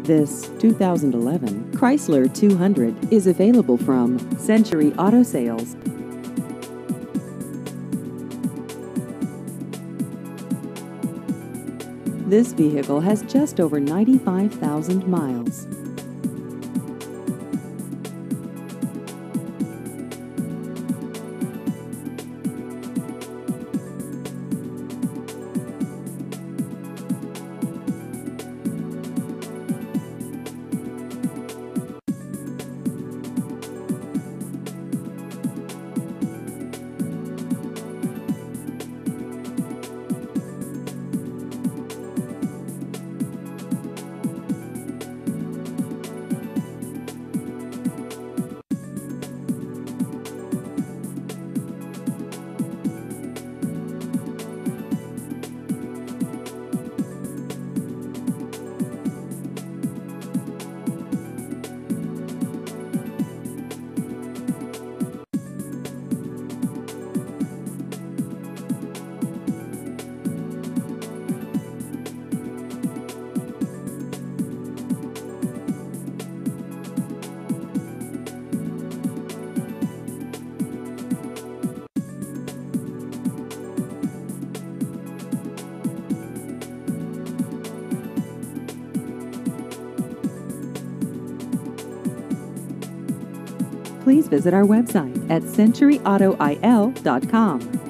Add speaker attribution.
Speaker 1: This 2011 Chrysler 200 is available from Century Auto Sales. This vehicle has just over 95,000 miles. Please visit our website at centuryautoil.com.